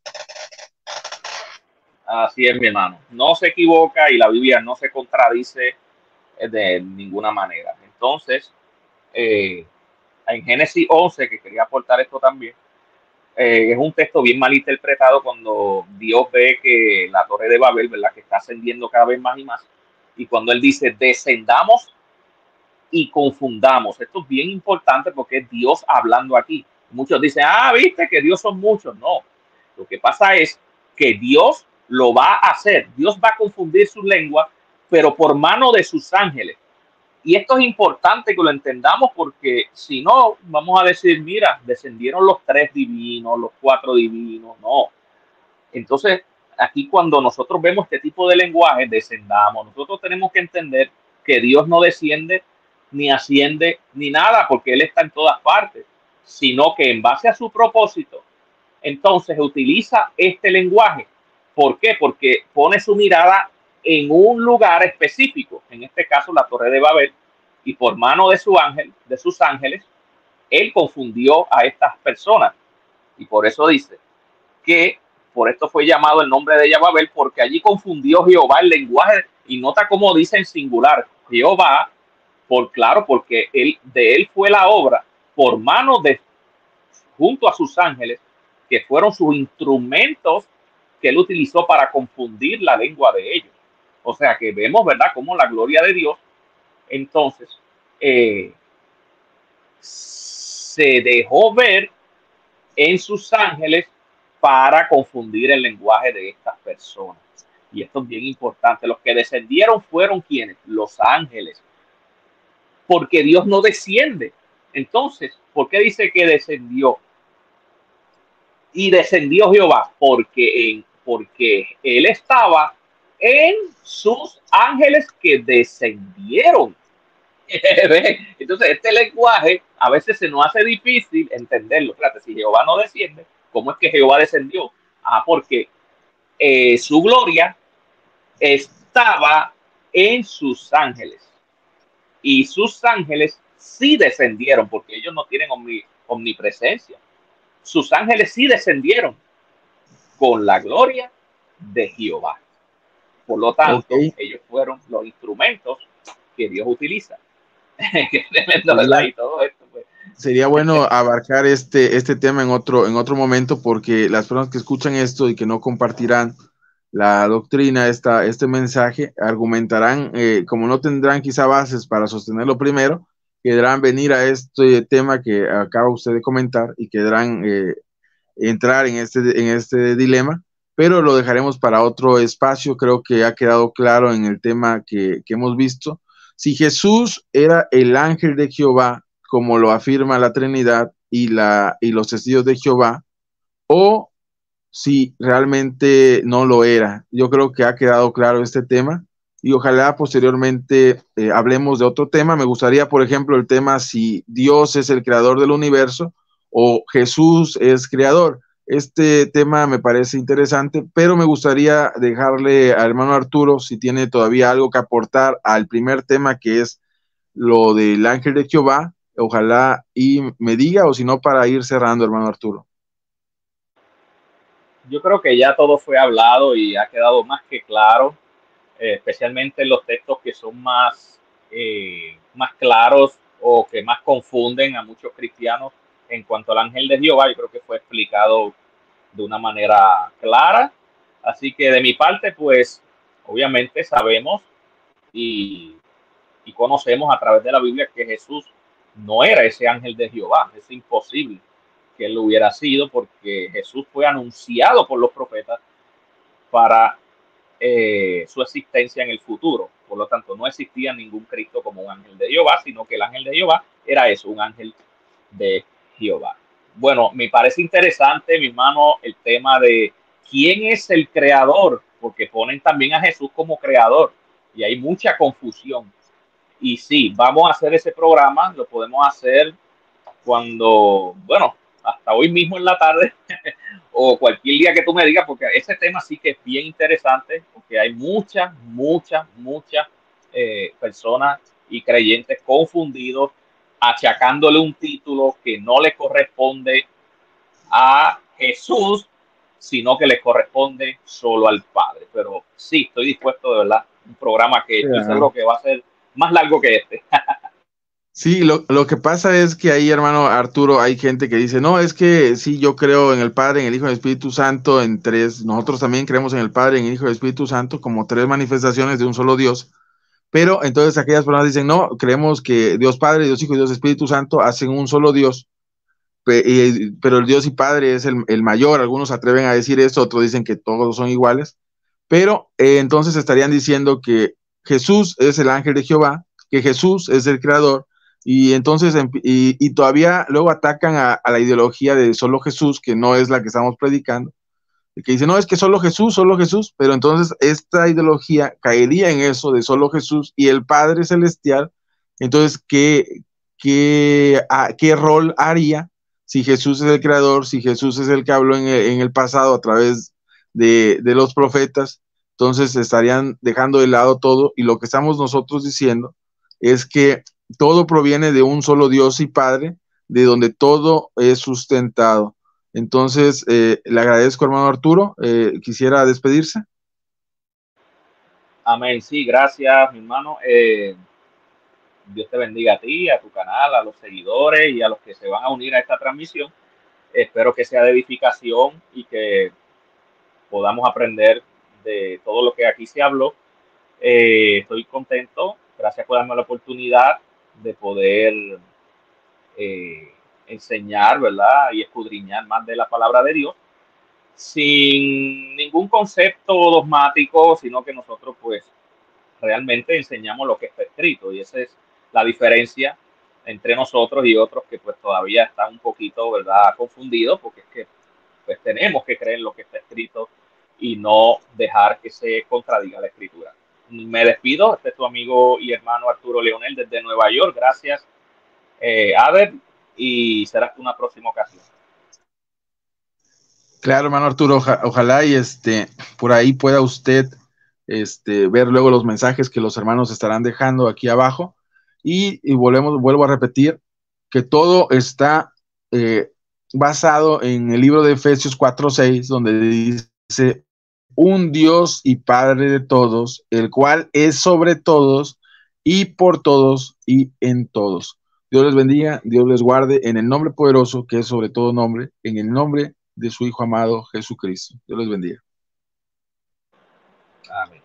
Así es, mi hermano. No se equivoca y la Biblia no se contradice de ninguna manera. Entonces, eh, en Génesis once, que quería aportar esto también, eh, es un texto bien mal interpretado cuando Dios ve que la torre de Babel, ¿verdad?, que está ascendiendo cada vez más y más, y cuando él dice, descendamos y confundamos. Esto es bien importante porque es Dios hablando aquí. Muchos dicen, ah, viste que Dios son muchos. No, lo que pasa es que Dios lo va a hacer. Dios va a confundir su lengua, pero por mano de sus ángeles. Y esto es importante que lo entendamos porque si no, vamos a decir, mira, descendieron los tres divinos, los cuatro divinos. No. Entonces, aquí cuando nosotros vemos este tipo de lenguaje, descendamos, nosotros tenemos que entender que Dios no desciende ni asciende ni nada porque Él está en todas partes, sino que en base a su propósito, entonces utiliza este lenguaje. ¿Por qué? Porque pone su mirada en un lugar específico, en este caso la Torre de Babel, y por mano de su ángel, de sus ángeles, Él confundió a estas personas. Y por eso dice que por esto fue llamado el nombre de ella Babel, porque allí confundió Jehová el lenguaje, y nota cómo dice en singular, Jehová, por claro, porque él, de él fue la obra, por mano de, junto a sus ángeles, que fueron sus instrumentos que él utilizó para confundir la lengua de ellos. O sea que vemos, ¿verdad?, cómo la gloria de Dios Entonces, eh, se dejó ver en sus ángeles para confundir el lenguaje de estas personas. Y esto es bien importante. Los que descendieron fueron quienes, los ángeles, porque Dios no desciende. Entonces, ¿por qué dice que descendió? Y descendió Jehová, porque, en, porque él estaba en sus ángeles que descendieron. Entonces, este lenguaje a veces se nos hace difícil entenderlo. Fíjate, si Jehová no desciende, ¿cómo es que Jehová descendió? Ah, porque eh, su gloria estaba en sus ángeles. Y sus ángeles sí descendieron, porque ellos no tienen omni, omnipresencia. Sus ángeles sí descendieron con la gloria de Jehová. Por lo tanto, Ok. ellos fueron los instrumentos que Dios utiliza. Qué tremendo, ¿verdad? Sería, Y todo esto, pues. sería bueno abarcar este, este tema en otro, en otro momento, porque las personas que escuchan esto y que no compartirán la doctrina, esta, este mensaje, argumentarán, eh, como no tendrán quizá bases para sostenerlo primero, querrán venir a este tema que acaba usted de comentar y querrán eh, entrar en este, en este dilema, pero lo dejaremos para otro espacio. Creo que ha quedado claro en el tema que, que hemos visto. Si Jesús era el ángel de Jehová, como lo afirma la Trinidad y, la, y los testigos de Jehová, o si realmente no lo era. Yo creo que ha quedado claro este tema y ojalá posteriormente eh, hablemos de otro tema. Me gustaría, por ejemplo, el tema si Dios es el creador del universo o Jesús es creador. Este tema me parece interesante, pero me gustaría dejarle al hermano Arturo si tiene todavía algo que aportar al primer tema, que es lo del ángel de Jehová. Ojalá y me diga, o si no, para ir cerrando, hermano Arturo. Yo creo que ya todo fue hablado y ha quedado más que claro, eh, especialmente en los textos que son más, eh, más claros o que más confunden a muchos cristianos en cuanto al ángel de Jehová. Yo creo que fue explicado de una manera clara. Así que de mi parte, pues obviamente sabemos y, y conocemos a través de la Biblia que Jesús no era ese ángel de Jehová. Es imposible que él lo hubiera sido, porque Jesús fue anunciado por los profetas para eh, su existencia en el futuro. Por lo tanto, no existía ningún Cristo como un ángel de Jehová, sino que el ángel de Jehová era eso, un ángel de Jehová. Bueno, me parece interesante, mi hermano, el tema de quién es el creador, porque ponen también a Jesús como creador y hay mucha confusión. Y sí, vamos a hacer ese programa, lo podemos hacer cuando, bueno, hasta hoy mismo en la tarde o cualquier día que tú me digas, porque ese tema sí que es bien interesante, porque hay muchas, muchas, muchas eh, personas y creyentes confundidos, achacándole un título que no le corresponde a Jesús, sino que le corresponde solo al Padre. Pero sí, estoy dispuesto, de verdad, un programa que estoy Ajá. seguro que va a ser más largo que este. Sí, lo, lo que pasa es que ahí, hermano Arturo, hay gente que dice, no, es que sí, yo creo en el Padre, en el Hijo y en el Espíritu Santo, en tres, nosotros también creemos en el Padre, en el Hijo y el Espíritu Santo, como tres manifestaciones de un solo Dios, pero entonces aquellas personas dicen, no, creemos que Dios Padre, Dios Hijo y Dios Espíritu Santo hacen un solo Dios, pe- y- pero el Dios y Padre es el, el mayor. Algunos se atreven a decir eso, otros dicen que todos son iguales, pero eh, entonces estarían diciendo que Jesús es el ángel de Jehová, que Jesús es el creador, y entonces y, y todavía luego atacan a, a, la ideología de solo Jesús, que no es la que estamos predicando, que dice, no, es que solo Jesús, solo Jesús, pero entonces esta ideología caería en eso de solo Jesús y el Padre Celestial. Entonces, ¿qué, qué, a, qué rol haría si Jesús es el creador, si Jesús es el que habló en el, en el pasado a través de, de los profetas? Entonces estarían dejando de lado todo, y lo que estamos nosotros diciendo es que todo proviene de un solo Dios y Padre, de donde todo es sustentado. Entonces, eh, le agradezco, hermano Arturo. Eh, quisiera despedirse. Amén. Sí, gracias, mi hermano. Eh, Dios te bendiga a ti, a tu canal, a los seguidores y a los que se van a unir a esta transmisión. Espero que sea de edificación y que podamos aprender de todo lo que aquí se habló. Eh, estoy contento, gracias por darme la oportunidad de poder eh, enseñar, ¿verdad? Y escudriñar más de la palabra de Dios, sin ningún concepto dogmático, sino que nosotros pues realmente enseñamos lo que está escrito, y esa es la diferencia entre nosotros y otros que pues todavía están un poquito, ¿verdad?, confundidos, porque es que pues tenemos que creer en lo que está escrito y no dejar que se contradiga la escritura. Me despido, este es tu amigo y hermano Arturo Leonel desde Nueva York. Gracias, eh, Ader, y será hasta una próxima ocasión. Claro, hermano Arturo, oja, ojalá y este, por ahí pueda usted este, ver luego los mensajes que los hermanos estarán dejando aquí abajo. Y, y volvemos, vuelvo a repetir que todo está eh, basado en el libro de Efesios cuatro seis, donde dice: un Dios y Padre de todos, el cual es sobre todos y por todos y en todos. Dios les bendiga, Dios les guarde, en el nombre poderoso que es sobre todo nombre, en el nombre de su Hijo amado Jesucristo. Dios les bendiga. Amén.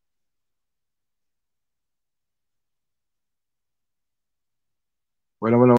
Bueno, bueno.